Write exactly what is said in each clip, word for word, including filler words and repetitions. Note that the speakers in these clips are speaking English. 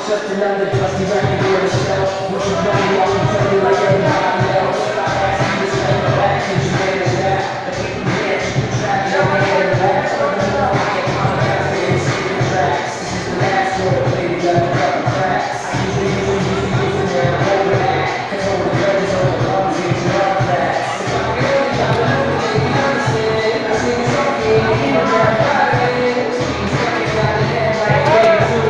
just another dusty record on the shelf. You should run me off and tell me like everybody else. I ask you to step back, can you manage that? But if you can't, you can trap your hand in the back. Furthermore, I can podcast it in secret tracks. This is the last one, baby, got a couple cracks. I usually use you for using that, I'm over that. Cause all the brothers on the bums, it's love that. If I can only got a number, baby, understand. I sing this song, yeah, I'm not fighting. She's fucking got a head like a baby, too.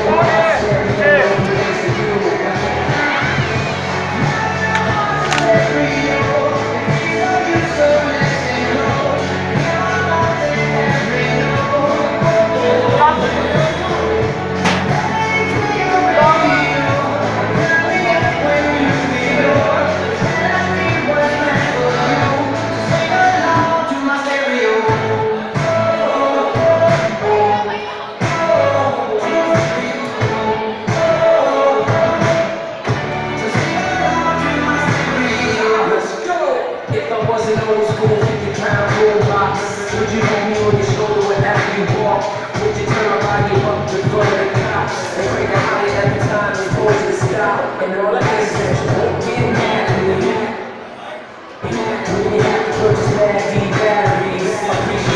Would you hold me on your shoulder whenever you walk? Would you turn my body up to go to the cops? And bring a high every time and pose to stop? And all that